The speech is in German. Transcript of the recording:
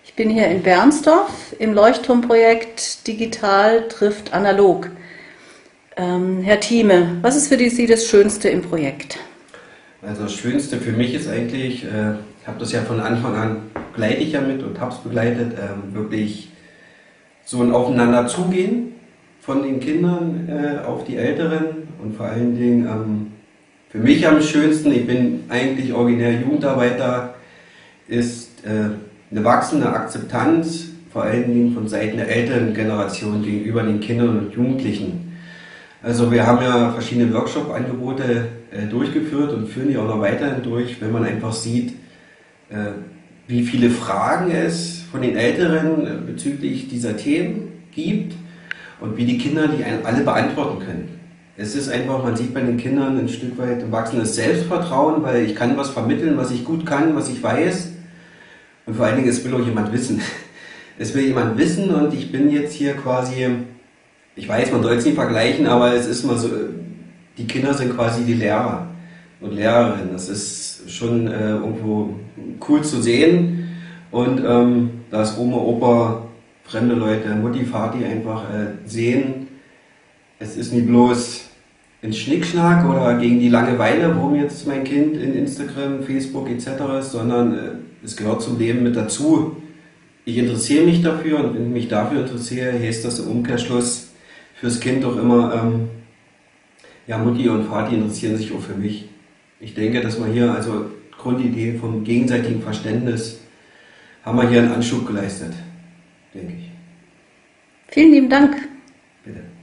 Ich bin hier in Bernsdorf im Leuchtturmprojekt Digital trifft analog. Herr Thieme, was ist für Sie das Schönste im Projekt? Also das Schönste für mich ist eigentlich, ich habe das ja von Anfang an, begleite ich ja mit und habe es begleitet, wirklich so ein Aufeinander zugehen von den Kindern auf die Älteren und vor allen Dingen für mich am schönsten, ich bin eigentlich originär Jugendarbeiter, ist eine wachsende Akzeptanz, vor allen Dingen von Seiten der älteren Generation gegenüber den Kindern und Jugendlichen. Also wir haben ja verschiedene Workshop-Angebote durchgeführt und führen die auch noch weiterhin durch, wenn man einfach sieht, wie viele Fragen es von den Älteren bezüglich dieser Themen gibt und wie die Kinder die alle beantworten können. Es ist einfach, man sieht bei den Kindern ein Stück weit ein wachsendes Selbstvertrauen, weil ich kann was vermitteln, was ich gut kann, was ich weiß. Und vor allen Dingen, es will auch jemand wissen. Es will jemand wissen und ich bin jetzt hier quasi, ich weiß, man soll es nicht vergleichen, aber es ist mal so, die Kinder sind quasi die Lehrer und Lehrerinnen. Das ist schon irgendwo cool zu sehen. Und dass Oma, Opa, fremde Leute, Mutti, Vati einfach sehen, es ist nicht bloß ein Schnickschnack oder gegen die Langeweile, warum jetzt mein Kind in Instagram, Facebook etc. ist, sondern es gehört zum Leben mit dazu. Ich interessiere mich dafür und wenn ich mich dafür interessiere, heißt das im Umkehrschluss fürs Kind doch immer, ja, Mutti und Vati interessieren sich auch für mich. Ich denke, dass wir hier, also Grundidee vom gegenseitigen Verständnis, haben wir hier einen Anschub geleistet, denke ich. Vielen lieben Dank. Bitte.